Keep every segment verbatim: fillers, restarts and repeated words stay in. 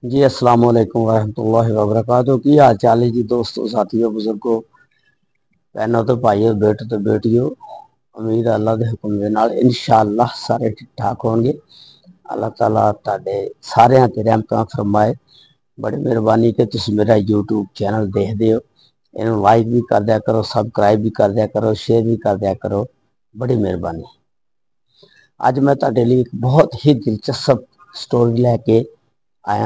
जी अस्सलाम वालेकुम रहमतुल्लाहि व बरकातहू। की हाल चाल है जी दोस्तों, साथियों, बुजुर्गों, भैनों तो भाइयों, बेटो तो बेटियों। उम्मीद है अल्लाह के हुक्म के नाल इंशाअल्लाह सारे ठीक ठाक होंगे। अल्लाह ताला तुहाडे सारियां ते रहमतां फरमाए। बड़ी मेहरबानी कि तुसीं मेरा यूट्यूब चैनल देखदे हो। इन्हूं लाइक भी कर दिया करो, सबसक्राइब भी कर दिया करो, शेयर भी कर दिया करो। बड़ी मेहरबानी। अज मैं तुहाडे लई एक बहुत ही दिलचस्प स्टोरी लैके आया।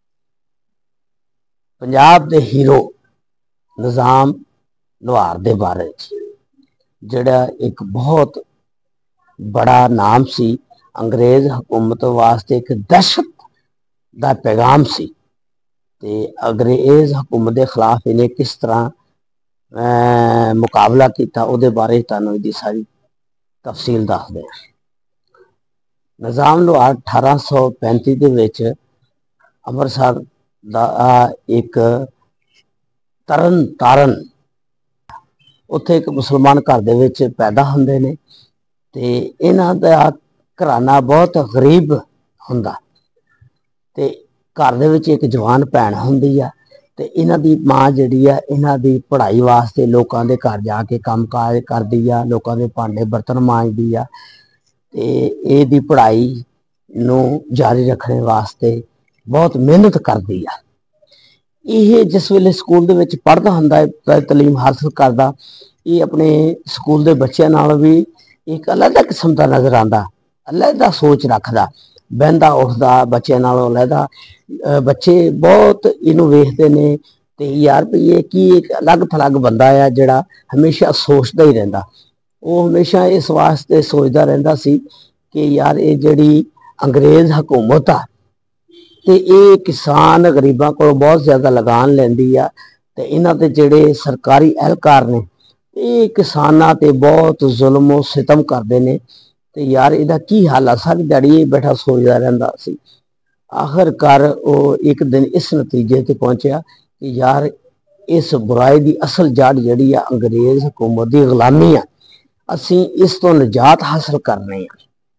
पंजाब दे हीरो निज़ाम लोहार दे बारे जिहड़ा एक बहुत बड़ा नाम सी, अंग्रेज हुकूमत वास्ते एक दहशत दा पैगाम सी। ते अंग्रेज हुकूमत के खिलाफ इन्हें किस तरह मुकाबला किया उहदे बारे तुहानूं इहदी सारी तफसील दसदे हां। निज़ाम लोहार अठारह सौ पैंती दे विच अमृतसर दा एक तरन ताਰਨ उत्थे एक मुसलमान घर दे विच पैदा हुंदे ने ते इन्हां दा घराना बहुत गरीब हुंदा ते घर दे विच एक जवान भैन हुंदी आ ते इन्हां दी मां जिहड़ी आ इन्हां दी पढ़ाई वास्ते लोकां दे घर जाके काम काज करदी आ, लोकां दे भांडे बर्तन मांजदी आ ते इहदी पढ़ाई नूं जारी रखने वास्ते बहुत मेहनत करदी आ। ये जिस वेले स्कूल दे विच पढ़दा हुंदा है, तलीम हासिल करदा, ये अपने स्कूल दे बच्चों नाल भी एक अलग किस्म का नज़र आंदा, अलग सोच रखदा, बहंदा उठदा बच्चों नाल अलग। बच्चे बहुत इनू वेखदे ने ते यार भी ये की एक अलग थलग बंदा है जिहड़ा हमेशा सोचदा ही रहिंदा। वो हमेशा इस वास्ते सोचदा रहिंदा सी कि यार ये जिहड़ी अंग्रेज हुकूमत आ ते ये किसान गरीबां को बहुत ज़्यादा लगान लैंदी आ ते इन्हां दे जिहड़े सरकारी एहलकार ने ये किसानां ते बहुत जुल्म सितम करदे ने ते यार इहदा की हल आ। सारी दिहाड़ी ये बैठा सोचदा रहिंदा सी। आखिरकार वो एक दिन इस नतीजे ते पहुंचा कि यार इस बुराई की असल जड़ जिहड़ी आ अंग्रेज हुकूमत की गुलामी आ, असीं इस तो निजात हासिल करने आ।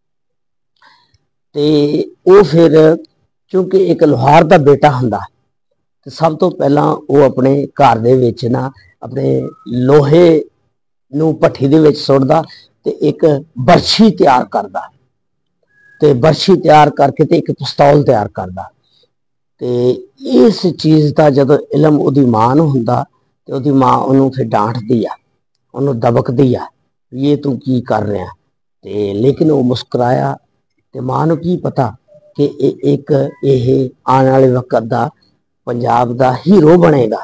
ते वो फिर क्योंकि एक लोहार का बेटा हुंदा ते सब तो पहला वो अपने घर दे विच ना अपने लोहे नूं भट्ठी दे विच सुट्टदा ते एक बरछी तैयार करदा ते बरछी तैयार करके ते एक पिस्तौल तैयार करदा ते इस चीज़ का जदों इलम उहदी मां नूं हुंदा ते उहदी मां उहनूं फिर डांटदी आ, उहनूं दबकदी आ, ये तू की कर रहा ते लेकिन वो मुस्कुराया ते मां नूं की पता कि एक ये आने वाले वक्त का पंजाब का हीरो बनेगा।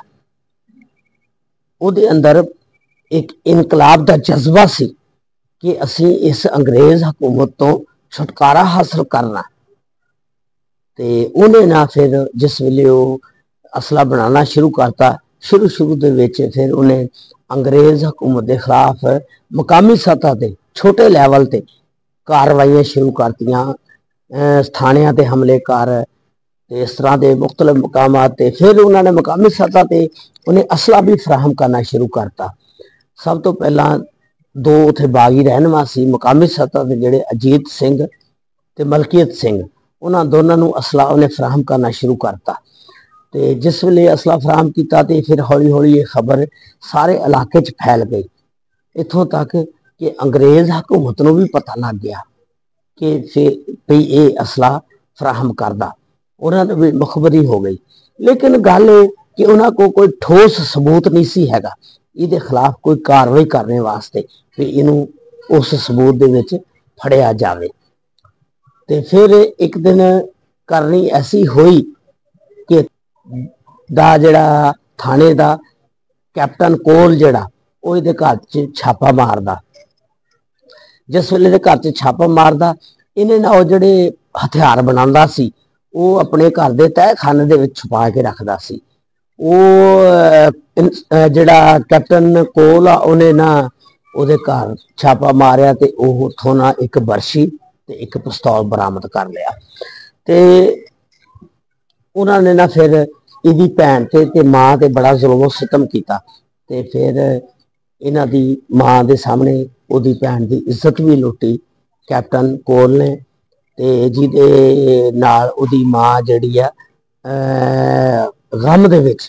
उहदे अंदर एक इनकलाब का जज्बा सी कि असीं इस अंग्रेज हुकूमत तो छुटकारा हासिल करना। ते उन्हें ना फिर जिस वेले वो असला बनाना शुरू करता, शुरू शुरू दे विच फिर उन्हें अंग्रेज हुकूमत के खिलाफ मुकामी सतह ते छोटे लैवल ते कार्रवाइयां शुरू करतियां, थाणियां ते हमले कर इस तरह के मुख्तलिफ मकामात ते। फिर उन्होंने मुकामी सतह ते उन्हें असला भी फराहम करना शुरू करता। सब तो पहला दो उत्थे बागी रहनुमा सी मुकामी सतह के जिहड़े अजीत सिंह ते मलकीयत सिंह, उन्होंने दोनों नूं असला उन्हें फराहम करना शुरू करता। ते जिस वेले असला फराहम किया तो फिर हौली हौली ये खबर सारे इलाके च फैल गई, इत्थों तक कि अंग्रेज हुकूमत नूं भी पता लग गया कि फिर भी ये असला फराहम करदा, उन्होंने भी मुखबरी हो गई। लेकिन गल कि उन्होंने को कोई ठोस सबूत नहीं सी हैगा इहदे खिलाफ कोई कार्रवाई करने वास्ते कि इनू उस सबूत दे विच फड़िया जाए। ते फिर एक दिन करनी ऐसी हुई कि दा जिहड़ा थाने का कैप्टन कोल जिहड़ा वो इहदे घर च छापा मारदा। जिस वेले घर च छापा मारदा, इन्हें ना वो जिहड़े हथियार बनांदा सी वो अपने घर के तह खाने दे विच छुपा के रखदा सी। वो जिहड़ा कैप्टन कोल आ उन्हें ना उहदे घर छापा मारिया ते उत्थों ना एक बरछी ते एक पिस्तौल बरामद कर लिया। ते उन्होंने ना फिर इहदी भैन ते ते मां ते बड़ा जुल्म सितम किया ते फिर इन्हां दी मां दे सामने उहदी भैन की इज्जत भी लुटी कैप्टन कोल ने। ते जिहदे नाल उहदी मां जिहड़ी आ गम दे विच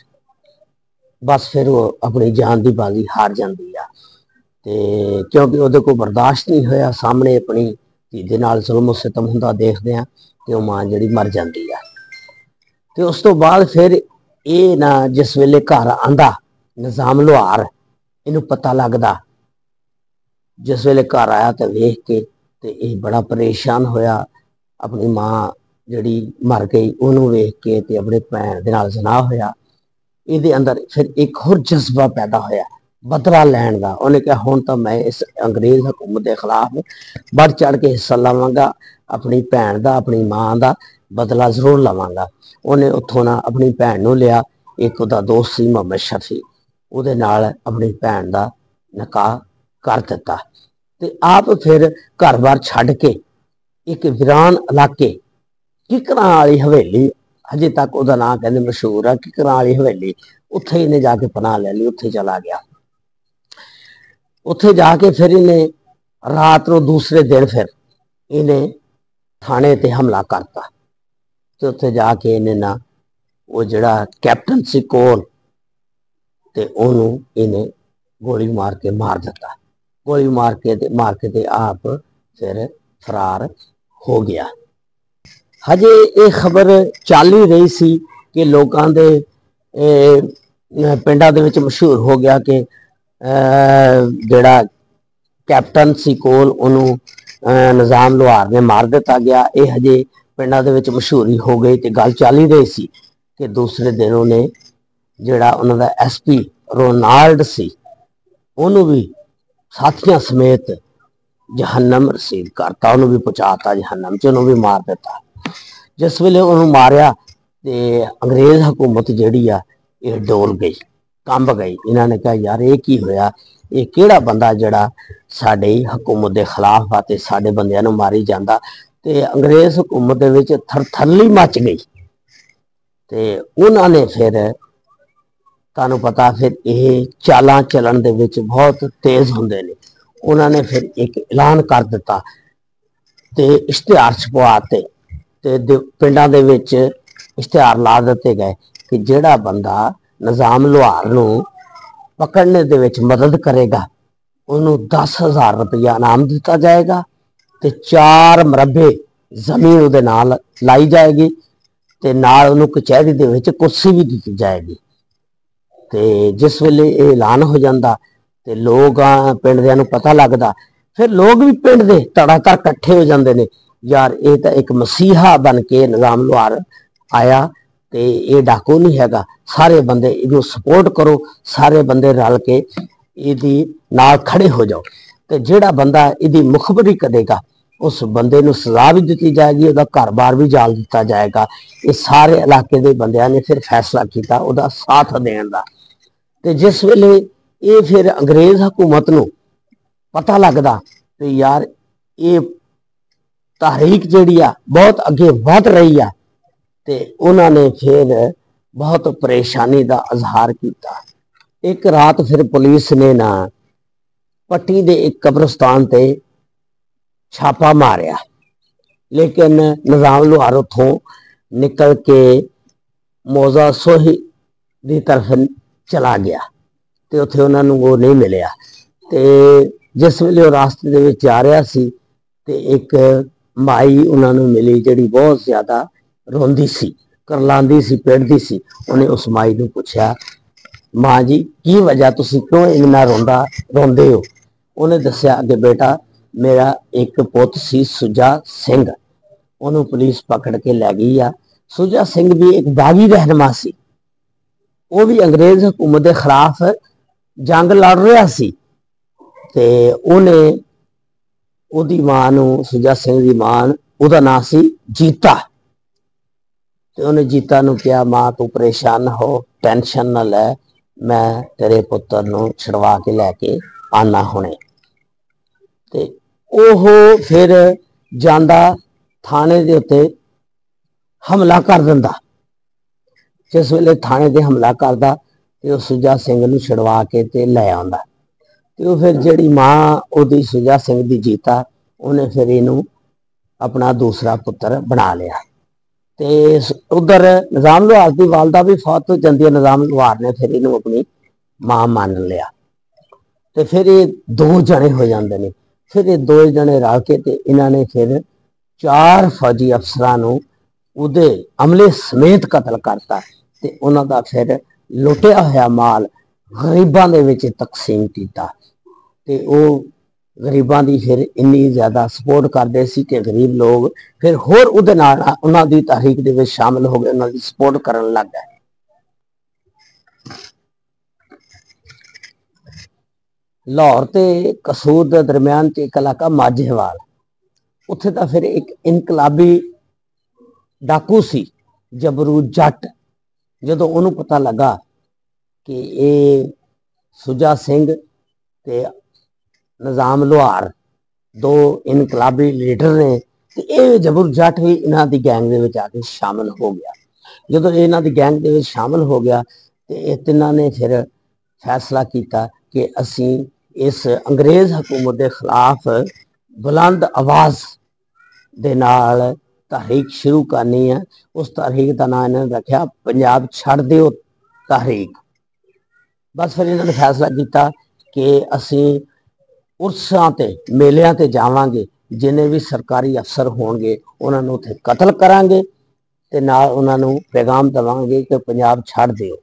बस फिर वो अपनी जान की बाजी हार जाती है। तो क्योंकि वो को बर्दाश्त नहीं होया सामने अपनी धी दे नाल जुल्म सितम हुंदा देखदे आ ते वो मां जिहड़ी मर जाती है। तो उस तो बाद फिर ये ना जिस वेले घर आंदा निजाम लोहार इनू पता लगदा, जिस वेले घर आया तो वेख के ते ये बड़ा परेशान होया, अपनी मां जिहड़ी मर गई उन्होंने वेख के ते अपने भैन दे नाल जना होया। ये अंदर फिर एक होर जज्बा पैदा होया बदला लैण का। उन्हें कहा हुण तो मैं इस अंग्रेज हुकूमत के खिलाफ बढ़ चढ़ के हिस्सा लवांगा, अपनी भैन का अपनी मां का बदला जरूर लवांगा। उन्हें उतों ना अपनी भैन नूं लिया, एक उहदा दोस्त सी मोहम्मद शफी, उहदे नाल अपनी भैन का निकाह कर दिता। ते आप फिर घर बार छड्ड के एक वीरान इलाके किकरां वाली हवेली, अजे तक उहदा नाम कहंदे मशहूर है किकरां वाली हवेली, उत्थे इन्हें जाके पनाह ले ली, उत्थे चला गया। उत्थे जाके फिर इन्हें रात को दूसरे दिन फिर इन्हें थाने ते हमला करता। तो उत्थे जाके इन्हें ना वो जिहड़ा कैप्टन सी कोल ते ओनू इन्हें गोली मार के मार दिता। गोली मार के ते मार के ते आप फिर फरार हो गया। हजे ये खबर चल ही रही सी कि लोगों के पिंडां दे विच मशहूर हो गया कि जिहड़ा कैप्टन सी कोल उन्होंने निजाम लोहार ने मार दिता गया। ये हजे पिंडां दे विच मशहूरी हो गई तो गल चल ही रही सी कि दूसरे दिन उन्हें जिहड़ा उन्हां दा एस पी रोनाल्ड सी उन्होंने भी साथियों समेत जहन्नम रसीद करता, उन्होंने भी पहुँचाता जहन्नम च, उन्होंने भी मार दिता। जिस वेले उन्होंने मारिया तो अंग्रेज हुकूमत जिहड़ी आ ये डोल गई, कंब गई। इन्होंने कहा यार ये की होया, ये किहड़ा बंदा जिहड़ा साडी हुकूमत के खिलाफ आ ते साडे बंदियां नूं मारी जांदा। ते अंग्रेज हुकूमत दे विच थरथरली मच गई। ते उन्होंने फिर तुहानूं पता फिर ये चालां चलन दे विच बहुत तेज हुंदे ने। उन्होंने फिर एक ऐलान कर दिता ते इश्तिहार छपवाते ते पिंडां दे विच इश्तिहार ला दिते गए कि जिहड़ा बंदा निजाम लोहार नूं पकड़ने दे विच मदद करेगा उन्होंने दस हज़ार रुपया इनाम दिता जाएगा ते चार मरबे जमीन उहदे नाल लाई जाएगी ते नाल उहनूं कचहरी दे विच कुर्सी भी दी जाएगी। ते जिस वेले ये ऐलान हो जाता तो लोग पिंड दियां नूं पता लगदा, फिर लोग भी पिंड दे धड़ाधड़ इकट्ठे हो जाते हैं। यार ये तो एक मसीहा बन के निजाम लोहार आया तो ये डाकू नहीं हैगा, सारे बंदे इनू सपोर्ट करो, सारे बंदे रल के इहदी नाल खड़े हो जाओ। तो जिहड़ा बंदा इहदी मुखबरी करेगा उस बंदे नूं सज़ा भी दी जाएगी, उहदा घर बार भी जाल दिता जाएगा। ये सारे इलाके के बंदियां ने फिर फैसला किया उहदा साथ देण दा। ते जिस वेले ये फिर अंग्रेज हुकूमत नूं पता लगदा तो यार ये तहरीक जिहड़ी आ बहुत अगे वध रही आ, ते उन्होंने फिर बहुत परेशानी का इजहार किया। एक रात फिर पुलिस ने ना पट्टी दे एक कब्रिस्तान ते छापा मारिया, लेकिन निजाम लोहार उथों निकल के मौजा सोही की तरफ चला गया तो उत्थे उन्होंने वो नहीं मिलिया। तो जिस वेले रास्ते दे विच जा रहा सी ते एक माई उन्होंने मिली जिहड़ी बहुत ज्यादा रोंदी सी, करलांदी सी, पिटदी सी। उन्हें उस माई नूं पुछया माँ जी की वजह, तुसीं क्यों इन्ना रोंदा रोंदे हो? उन्हें दस्सिया कि बेटा मेरा एक पुत सी सुजा सिंह, उन्होंने पुलिस पकड़ के लै गई आ। सुजा सिंह भी एक बागी रहनुमा सी, वो भी अंग्रेज हुकूमत के खिलाफ जंग लड़ रहा सी। ते उन्हें उहदी मां नूं सुजा सिंह दी मां उहदा नाम सी जीता। ते उन्हें जीता नूं कहा मां तू परेशान ना हो, टेंशन ना लै, मैं तेरे पुत्र नूं छड़वा के लैके आना हुणे। ते ओह फिर जांदा थाने दे उत्ते हमला कर दिंदा। जिस वेले थाने ते हमला करदा ते सुजा सिंह नूं छड़वा के ते लै आंदा। तो फिर जिहड़ी मां उहदी सुजा सिंह दी जीता उन्हें फिर इनू अपना दूसरा पुत्र बना लिया। ਤੇ उधर निजाम लोहार की वालदा भी फौत हो जाती है। निजाम लोहार ने फिर इनू अपनी मां मान लिया तो फिर ये दो जने हो जाते हैं। फिर ये दो जने रल के ते इन्होंने फिर चार फौजी अफसरां उहदे अमले समेत कतल करता ते उन्हां दा फिर लुटिया होया माल गरीबां दे विच तकसीम किया। ते वो गरीबां दी फिर इन्नी ज़्यादा सपोर्ट करते सी कि गरीब लोग फिर होर उहदे नाल उन्हां दी तहरीक दे विच शामिल हो गए, उन्हां दी सपोर्ट करन लग गए। लाहौर ते कसूर के दरम्यान च एक इलाका माझेवाल, उत्थे तां फिर एक इनकलाबी डाकू सी जबरू जट। जदों उन्होंने पता लगा कि ये सुजा सिंह ते निजाम लोहार दो इनकलाबी लीडर ने, तो ये जबरू जट भी इन्हां दी गैंग दे विच आके शामिल हो गया। जदों इन्हां दी गैंग दे विच शामिल हो गया तो ये तिन्हां ने फिर फैसला किया कि असी इस अंग्रेज़ हुकूमत के खिलाफ बुलंद आवाज़ दे नाल तहरीक शुरू करनी है। उस तहरीक का नाम इन्होंने रखा पंजाब छड़ दिओ तहरीक। बस फिर इन्होंने फैसला किया कि असी उर्सां ते मेलियां ते जावांगे, जिन्हें भी सरकारी अफसर होंगे उन्होंने उत्थे कतल करांगे ते नाल उन्होंने पैगाम देवांगे कि पंजाब छड़ दिओ।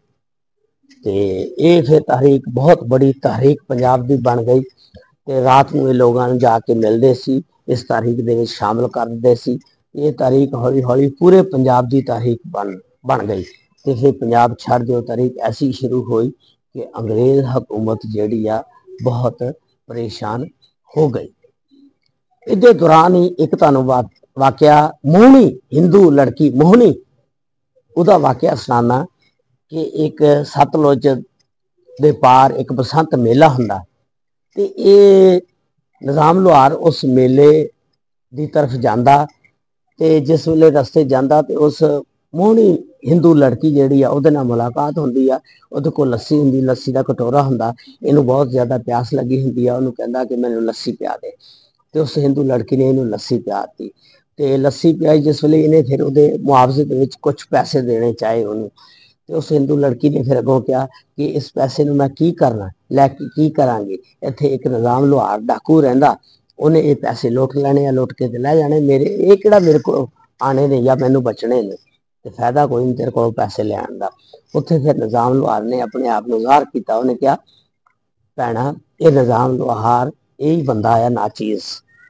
ते ये फिर तहरीक बहुत बड़ी तहरीक पंजाब की बन गई। ते रात में लोगों जाके मिलते सी, इस तहरीक दे विच शामिल कर दिंदे सी। ये तहरीक हौली हौली पूरे पंजाब की तहरीक बन बन गई। तो फिर पंजाब छड़ दिओ तहरीक ऐसी शुरू हुई कि अंग्रेज़ हुकूमत जिहड़ी आ बहुत परेशान हो गई। इस दौरान ही एक तुहानूं वाकया मोहनी हिंदू लड़की मोहनी उहदा वाकया सुनाना कि एक सतलुज दे पार एक बसंत मेला हुंदा ते ये निजाम लोहार उस मेले दी तरफ जांदा ते जिस वेले रस्ते जांदा ते उस मोहनी हिंदू लड़की जिहड़ी आ उहदे नाल मुलाकात हुंदी आ। उहदे कोल लस्सी हुंदी, लस्सी दा कटोरा हुंदा। इहनूं बहुत ज़्यादा प्यास लगी हुंदी आ, उहनूं कहंदा कि मैनूं लस्सी पिया दे। ते उस हिंदू लड़की ने इहनूं लस्सी पियाती ते लस्सी पियाई जिस वेले इहने फिर उहदे मुआवजे दे विच कुछ पैसे देने चाहे उहनूं। तो उस हिंदू लड़की ने फिर अगों कहा कि इस पैसे नूं मैं की करना, लैके की करांगी। इत्थे एक निजाम लोहार डाकू रहिंदा, उन्हें ये पैसे लुट लैने आ, लुट के ते लै जाने। मेरे ये किहड़ा मेरे को आने ने या मैनूं बचने ने, ते फायदा कोई नहीं तेरे को पैसे लैण दा। उत्थे फिर निजाम लोहार ने अपने आप नूं ज़ाहिर कीता। उन्हें कहा भैणा ये निजाम लोहार यही बंदा है नाचीज़,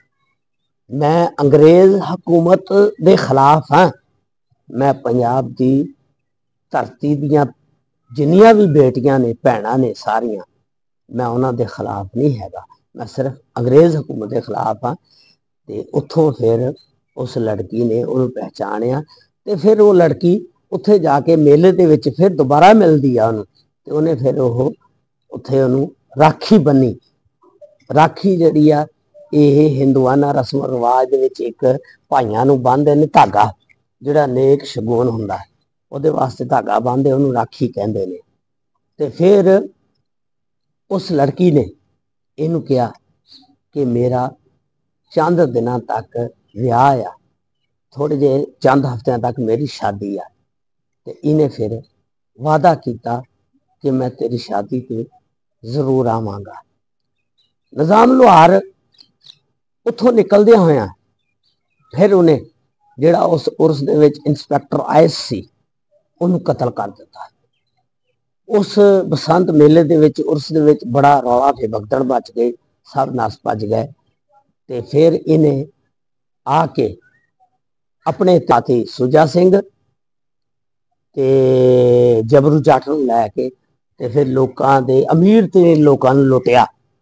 मैं अंग्रेज़ हुकूमत दे खिलाफ हाँ। मैं पंजाब की धरती दियां जिन्नियां भी बेटियां ने भैणां ने सारियां, मैं उन्हां दे खिलाफ नहीं हैगा, मैं सिर्फ अंग्रेज़ हुकूमत के खिलाफ हाँ। तो उत्थों फिर उस लड़की ने उन्होंने पहचानिया तो फिर वो लड़की उत्थे जाके मेले दे विच फिर दोबारा मिलती है उन्होंने। तो उन्हें फिर वो उत्थे उन्होंने राखी बनी। राखी जिहड़ी आ ये हिंदुआना रस्म रिवाज दे विच एक भाइयां नूं बन्नदे ने धागा, जिहड़ा नेक शगुन हुंदा उहदे वास्ते धागा बन्नदे, उहनूं राखी कहंदे ने। ते फिर उस लड़की ने इहनूं कहा कि मेरा चंद दिनां तक विआह आ, थोड़े जे चंद हफ्तियां तक मेरी शादी आ। ते इन्हें फिर वादा किया कि मैं तेरी शादी पे जरूर आवांगा। निजाम लोहार उत्थों निकलदे होया फिर उन्हें जिहड़ा उस उर्स दे विच इंस्पैक्टर आयस सी उन्होंने कतल कर दिता। उस बसंत मेले दे विच उर्स दे विच बड़ा रौला ते भगदड़ मच गई, सब नस भज गए। ते फिर इन्हें आके अपने साथी सुजा सिंह ते जबरू जट नूं लैके ते फिर लोकां दे अमीर ते लोकां नूं लुटिया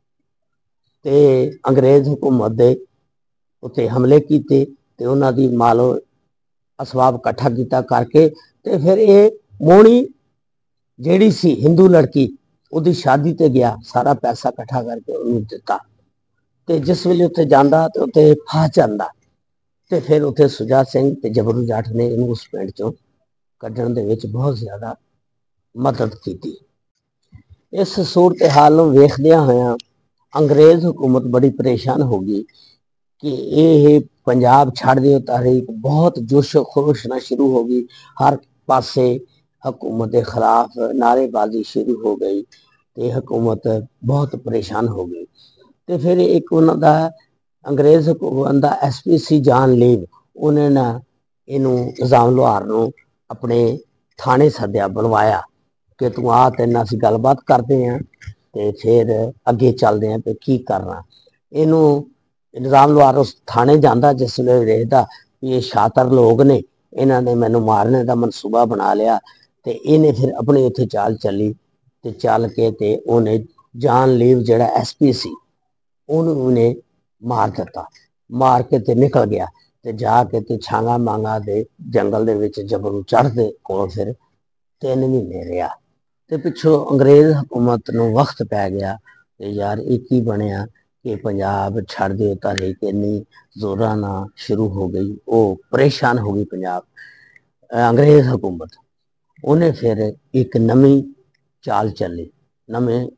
ते अंग्रेज़ हुकूमत दे उत्ते हमले कीते ते उन्हां दी मालो असबाब इकट्ठा किया करके ते फिर ये मोहनी जिहड़ी सी हिंदू लड़की उहदी शादी ते गया, सारा पैसा इकट्ठा करके उन्होंने दिता। ते जिस वेले उत्थे जांदा ते उत्थे फस जांदा ते फिर उत्थे सुजा सिंह ते जबरू जट ने इहनूं उस पिंड चों कड्ढण दे विच बहुत ज़्यादा मदद की। इस सूरत हाल नूं वेखदियां होइयां अंग्रेज़ हुकूमत बड़ी परेशान हो गई कि ये पंजाब छड़ दिओ तहरीक बहुत जोशो खरोश ना शुरू हो गई। हर पासे हुकूमत के खिलाफ नारेबाजी शुरू हो गई तो हुकूमत बहुत परेशान हो गई। तो फिर एक उन्होंने अंग्रेज हुकूमत का एस पी सी जान लीव उन्हें ना इनू निजाम लोहार नू अपने थाने सद्या बुलवाया कि तू आ तेरे असीं गलबात करते हैं तो फिर अगे चलते हैं तो की करना। इनू निजाम लोहार उस थाने जाता जिस वे देखता भी ये शातर लोग ने, इन्होंने मैनू मारने का मनसूबा बना लिया तो इन्हें फिर अपनी उत्थे चाल चली तो चल के ते उन्हें जान लीव जिहड़ा एस पी सी उन्हें मार दिता। मार के ते निकल गया तो जाके ते छांगा मांगा दे जंगल दे विच जबरू चढ़ते को फिर तीन महीने रहा तो पिछों अंग्रेज हुकूमत नू वक्त पै गया कि यार ये की बनया कि पंजाब छड़ दिओ तहरीक इन्नी जोरा ना शुरू हो गई। वो परेशान हो गई पंजाब अंग्रेज हुकूमत। उन्हें फिर एक नवी चाल चली, नवे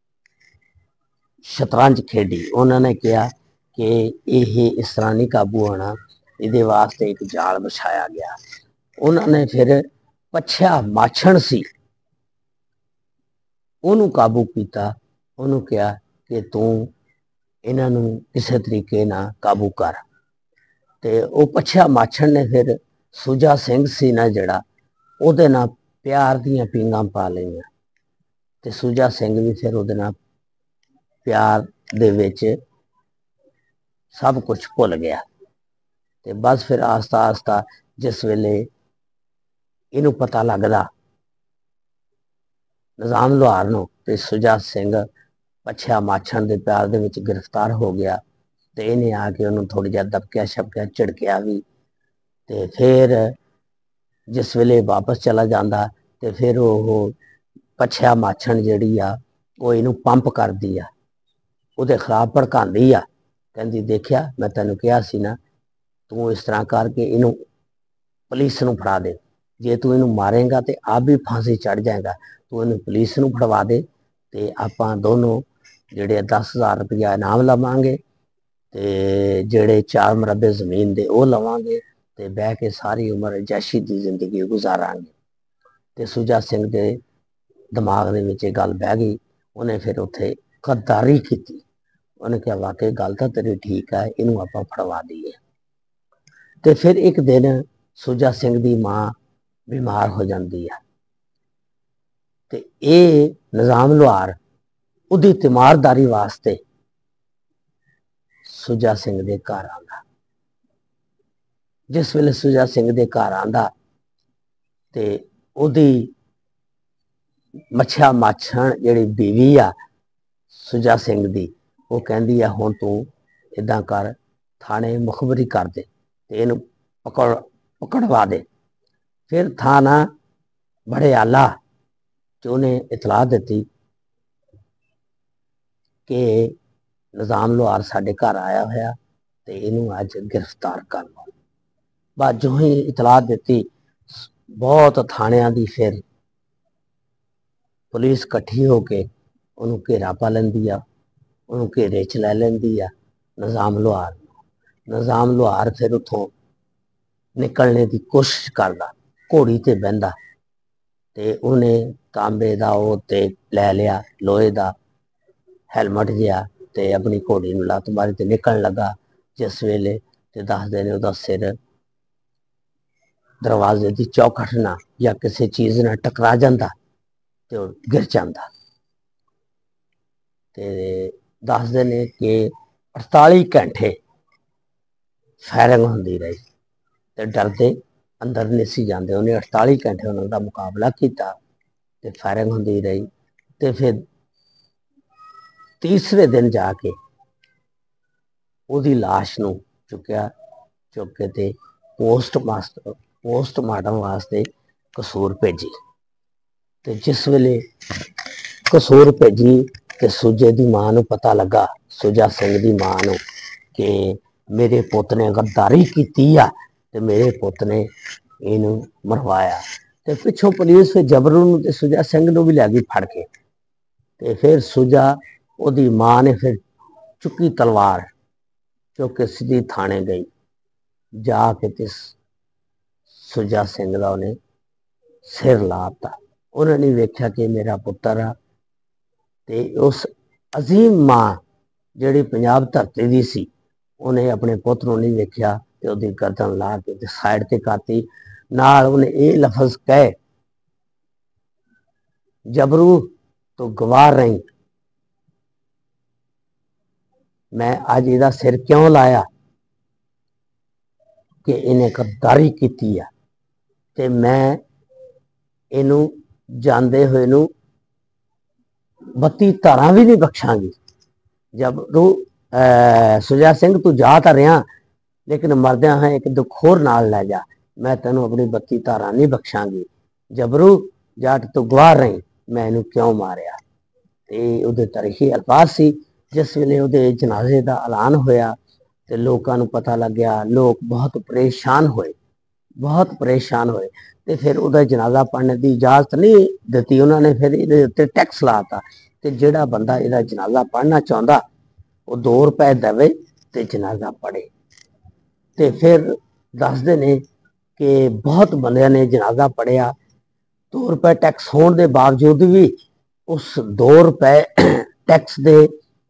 शतरंज खेडी। उन्होंने कहा कि यह इस तरह नहीं काबू आना, ये वास्ते एक जाल बिछाया गया। उन्होंने फिर पछया माछण सी उन्होंने काबू किया। उन्होंने कहा कि तू इन्हों किसी तरीके ना काबू कर। तो वह पछया माछण ने फिर सुजा सिंह सी ना जड़ा उहदे नाल प्यार दियां पींगा पा लिया तो सुजा सिंह भी फिर उहदे नाल प्यार दे विच सब कुछ भुल गया। तो बस फिर आस्ता आस्ता जिस वेले इनू पता लगदा निजाम लोहार नू ते सुजा सिंह पछया माछण के प्यार दे विच गिरफ्तार हो गया तो इन्हें आके उन्होंने थोड़ी जिहा दबकिया छपकिया झिड़किया भी तो फिर जिस वेले वापस चला जाता तो फिर वो पछया माछण जिहड़ी आ वो इनू पंप करदी आ, उहदे खिलाफ भड़कांदी आ, कहंदी देखिया मैं तैनूं कहा सी ना तू इस तरह करके इनू पुलिस नूं फड़ा दे, जे तू इनू मारेगा तो आप भी फांसी चढ़ जाएगा, तू इनू पुलिस नूं फड़वा दे तो आपां दोनों जिहड़े दस हज़ार रुपया इनाम लवांगे तो जिहड़े चार मरबे जमीन दे वो लवांगे तो बह के सारी उम्र जैशी की जिंदगी गुजारांगे। तो सुजा सिंह के दिमाग दे विच गल बह गई। उन्हें फिर उत्थे गद्दारी की। उन्हें कहा वाकई गल तो तेरी ठीक है, इनू आपां फड़वा दईए। तो फिर एक दिन सुजा सिंह की माँ बीमार हो जाती है तो ये निजाम लोहार उहदी तीमारदारी वास्ते सुजा सिंह के घर आंदा। जिस वेले सुजा सिंह के घर आंदा तो उहदी मछिया माछण जिहड़ी बीवी आ सुजा सिंह की वो कहती है हुण तू इदां कर थाने मुखबरी कर दे तो इनू पकड़ पकड़वा दे। फिर थाना बड़े आला च उन्हें इतला दी कि निजाम लोहार साडे घर आया होया तो इनू अज गिरफ्तार कर लो। बस जो ही इतला दी बहुत थाणियां दी फिर पुलिस कट्ठी होके उन्होंने घेरा पा लैंदी आ, उन्होंने घेरे च लै लैंदी आ निजाम लोहार। निजाम लोहार फिर उतों निकलने की कोशिश करता, घोड़ी ते बहंदा ते उन्हें तांबे का वो ते लै लिया लोहे का हैलमट जिहा ते अपनी घोड़ी नूं लत्त मारी ते निकलण लगा। जिस वेले ते दसदे ने उहदा सिर दरवाजे की चौखट ना या किसी चीज़ ना टकरा जाता तो गिर जाता। तो दसदे ने कि अड़ताली घंटे फायरिंग होंदी रही तो डरते अंदर नहीं सी जाते। उन्हें अड़ताली घंटे उन्होंने मुकाबला किया तो फायरिंग होंदी रही। तो फिर तीसरे दिन जाके उहदी लाश नूं चुक्या चुक के ते पोस्ट मास्टर पोस्टमार्टम वास्ते कसूर भेजी। तो जिस वेले कसूर भेजी तो सुजे की मां नूं पता लगा, सुजा सिंह की मां नूं कि मेरे पुत ने गद्दारी की आ ते मेरे पुत ने इनू मरवाया। तो पिछों पुलिस फिर जबरू नूं ते सुजा सिंह नूं भी लै गई फड़ के। तो फिर सुजा उहदी मां ने फिर चुकी तलवार चुक के सीधी थाने गई, जाके ते सुजा सिंह दा उन्हें सिर लाता। उन्हें नहीं वेख्या कि मेरा पुत्र आ, ते उस अजीम मां जिहड़ी पंजाब धरती दी सी, उन्हें अपने पुत्र नूं नहीं वेख्या ते उहदी गर्दन ला के ते साइड ते करती। नाल उन्हें ये लफज कहे, जबरू तो गवार रही, मैं अज इहदा सिर क्यों लाया कि इन्हें गद्दारी की है, ते मैं इनू जाते हुए नू बत्ती धारा भी नहीं बख्शांगी। जब रू सुजा सिंह तू जा तो रहा, लेकिन मरद्या है एक दुखोर नाल लै जा, मैं तेनों अपनी बत्ती धारा नहीं बख्शांगी। जबरू जाट तू गवार रही, मैं इनू क्यों मारिया। ते उहदे तारीखी अल्फाज सी। जिस वेले उहदे जनाजे का ऐलान होया ते लोकां नू पता लग गया, लोग बहुत परेशान होए, बहुत परेशान होए। ते फिर उहदा जनाजा पढ़ने की इजाजत नहीं दी, उन्होंने फिर इहदे उत्ते टैक्स लाता कि जिहड़ा बंदा इहदा जनाजा पढ़ना चाहता वो दो रुपए देवे ते जनाजा पढ़े। ते फिर दसदे ने कि बहुत बंदियां ने जनाजा पढ़िया, दो रुपए टैक्स होने के बावजूद भी उस दो रुपए टैक्स दे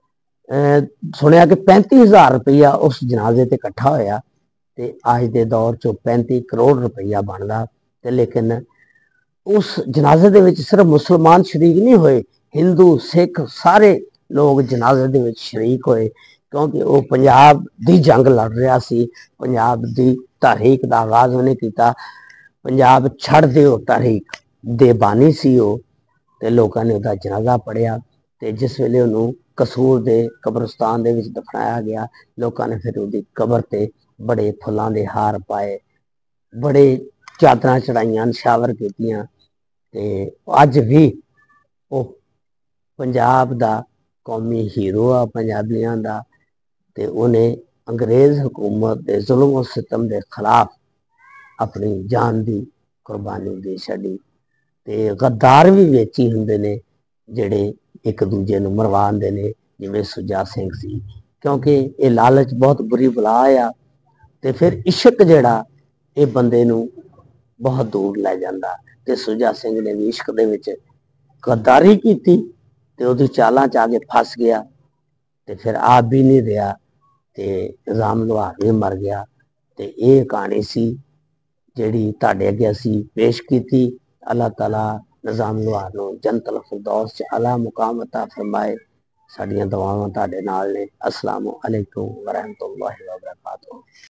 सुनिया कि पैंती हज़ार रुपया उस जनाजे ते इकट्ठा होया। ते अज के दौर चो पैंती करोड़ रुपया बनता। ते लेकिन उस जनाजे दे विच सिर्फ मुसलमान शरीक नहीं होए, हिंदू सिख सारे लोग जनाजे दे विच शरीक होए, क्योंकि वो पंजाब दी जंग लड़ रहा सी। पंजाब दी तहरीक दा आगाज उन्हें किया, पंजाब छड़ दिओ तहरीक दे बानी सी वो। ते लोगों ने उसका जनाजा पढ़िया, ते जिस वेले उन्होंने कसूर दे कब्रस्तान दे विच दफनाया गया, लोगों ने फिर उसकी कबर ते बड़े फुलों के हार पाए, बड़े चादर चढ़ाइया, निछावर कीतियां। ते अज भी वो पंजाब दा कौमी हीरो आ पंजाबियों का। ते उन्हें अंग्रेज हुकूमत के जुल्म सितम के खिलाफ अपनी जान की कुर्बानी दे छड़ी। ते गद्दार भी वेची हुंदे ने जिहड़े एक दूजे नूं मरवांदे ने, जिवें सुजा सिंह सी, क्योंकि ये लालच बहुत बुरी बला आ। ते फिर इश्क जिहड़ा ये बंदे नूं बहुत दूर लै जांदा। ते सुजा सिंह ने भी इश्क दे विच गद्दारी की, ते उहदी चालां च आके फस गया। ते फिर आप भी नहीं रहा, ते निजाम लोहार भी मर गया। ते ये कहानी सी जिहड़ी तुहाडे अगे असीं पेश की। अल्लाह ताला निजाम लोहार नूं जन्नतुल फिरदौस च आला मुकाम अता फरमाए। साडियां दुआवां तुहाडे नाल ने। अस्सलामु अलैकुम व रहमतुल्लाहि व बरकातुहू।